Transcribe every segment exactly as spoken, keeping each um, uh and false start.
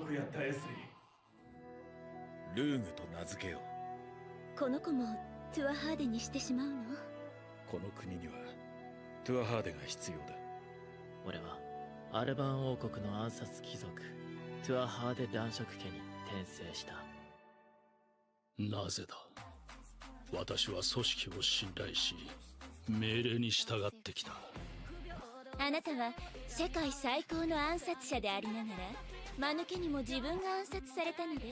ことやったエスリー。ルーグと名付けよう。この子もトゥアハーデにしてしまうの？ この国にはトゥアハーデが必要だ。 俺はアルバン王国の暗殺貴族トゥアハーデ男爵家に転生した。 なぜだ。私は組織を信頼し命令に従ってきた。 あなたは世界最高の暗殺者でありながら間抜けにも自分が暗殺されたのです。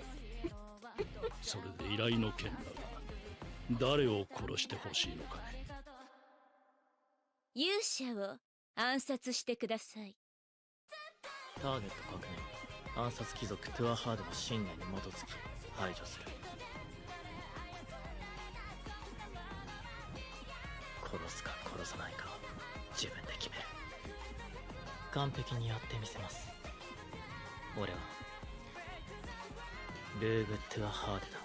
それで依頼の件だが、誰を殺してほしいのかね。 勇者を暗殺してください。 ターゲット確認。暗殺貴族トゥアハードの信念に基づき排除する。殺すか殺さないか自分で決める。完璧にやってみせます。俺はルーグ・トゥアハーデだ。